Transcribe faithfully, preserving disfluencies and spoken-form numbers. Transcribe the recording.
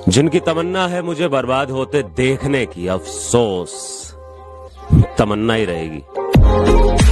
जिनकी तमन्ना है मुझे बर्बाद होते देखने की, अफसोस तमन्ना ही रहेगी।